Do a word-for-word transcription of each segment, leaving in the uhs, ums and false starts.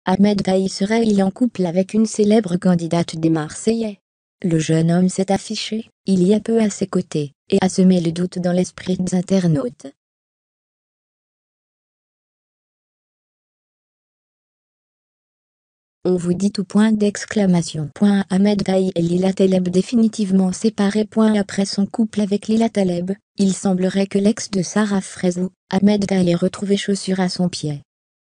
Ahmed Daï serait-il en couple avec une célèbre candidate des Marseillais? Le jeune homme s'est affiché, il y a peu à ses côtés, et a semé le doute dans l'esprit des internautes. On vous dit tout point d'exclamation. Ahmed Daï et Lila Taleb définitivement séparés. Après son couple avec Lila Taleb, il semblerait que l'ex de Sarah Frézou, Ahmed Daï, ait retrouvé chaussure à son pied.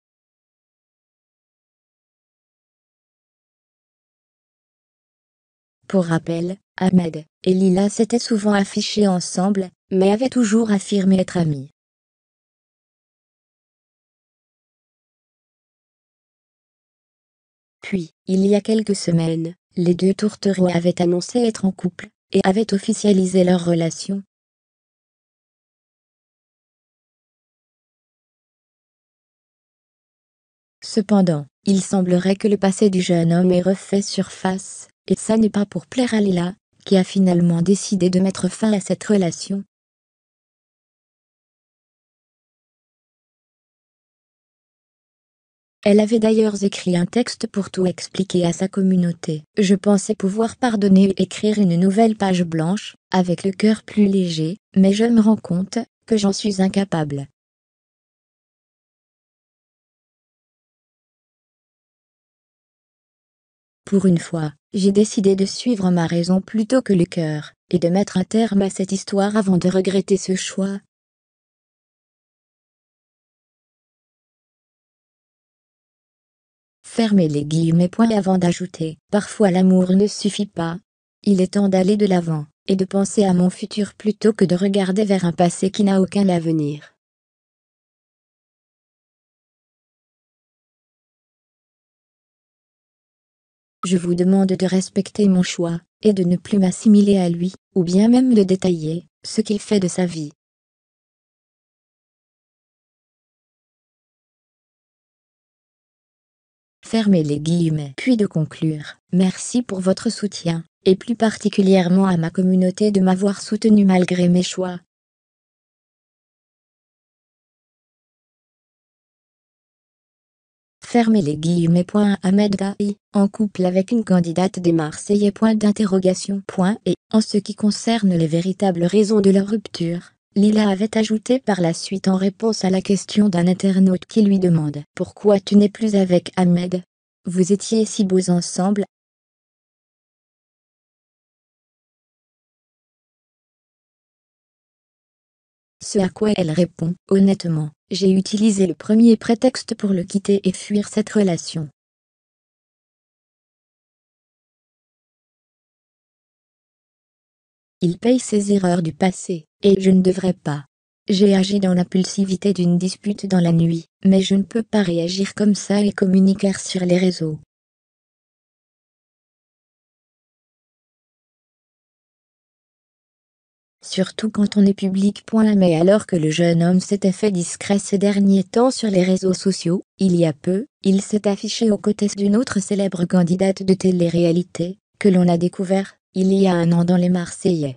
Pour rappel, Ahmed et Lila s'étaient souvent affichés ensemble, mais avaient toujours affirmé être amis. Puis, il y a quelques semaines, les deux tourtereaux avaient annoncé être en couple, et avaient officialisé leur relation. Cependant, il semblerait que le passé du jeune homme ait refait surface, et ça n'est pas pour plaire à Lila, qui a finalement décidé de mettre fin à cette relation. Elle avait d'ailleurs écrit un texte pour tout expliquer à sa communauté. Je pensais pouvoir pardonner et écrire une nouvelle page blanche, avec le cœur plus léger, mais je me rends compte que j'en suis incapable. Pour une fois, j'ai décidé de suivre ma raison plutôt que le cœur, et de mettre un terme à cette histoire avant de regretter ce choix. Fermez les guillemets. Avant d'ajouter, parfois l'amour ne suffit pas. Il est temps d'aller de l'avant, et de penser à mon futur plutôt que de regarder vers un passé qui n'a aucun avenir. Je vous demande de respecter mon choix, et de ne plus m'assimiler à lui, ou bien même de détailler ce qu'il fait de sa vie. Fermez les guillemets. Puis de conclure, merci pour votre soutien, et plus particulièrement à ma communauté de m'avoir soutenu malgré mes choix. Fermez les guillemets. Ahmed Daï, en couple avec une candidate des Marseillais. d'interrogation. Et, en ce qui concerne les véritables raisons de leur rupture, Lila avait ajouté par la suite en réponse à la question d'un internaute qui lui demande « Pourquoi tu n'es plus avec Ahmed? Vous étiez si beaux ensemble ?» Ce à quoi elle répond « Honnêtement, j'ai utilisé le premier prétexte pour le quitter et fuir cette relation. Il paye ses erreurs du passé, et je ne devrais pas. J'ai agi dans l'impulsivité d'une dispute dans la nuit, mais je ne peux pas réagir comme ça et communiquer sur les réseaux. Surtout quand on est public. Mais alors que le jeune homme s'était fait discret ces derniers temps sur les réseaux sociaux, il y a peu, il s'est affiché aux côtés d'une autre célèbre candidate de télé-réalité, que l'on a découvert, il y a un an dans Les Marseillais.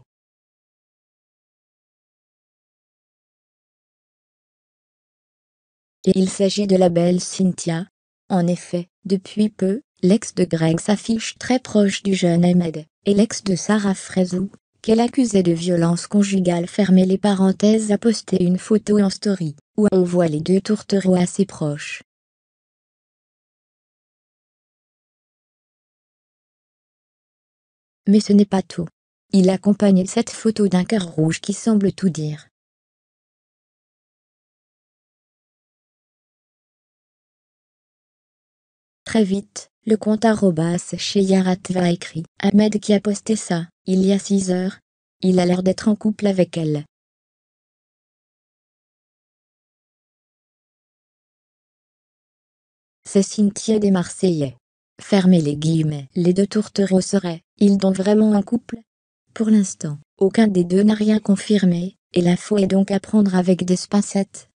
Et il s'agit de la belle Cynthia. En effet, depuis peu, l'ex de Greg s'affiche très proche du jeune Ahmed, et l'ex de Sarah Frézou, qu'elle accusait de violence conjugale. Fermez les parenthèses, a posté une photo en story, où on voit les deux tourtereaux assez proches. Mais ce n'est pas tout. Il accompagne cette photo d'un cœur rouge qui semble tout dire. Très vite, le compte arrobas chez Yaratva a écrit « Ahmed qui a posté ça, il y a six heures. Il a l'air d'être en couple avec elle. » C'est Cynthia des Marseillais. Fermez les guillemets. Les deux tourtereaux seraient, ils donc vraiment en couple? Pour l'instant, aucun des deux n'a rien confirmé, et l'info est donc à prendre avec des pincettes.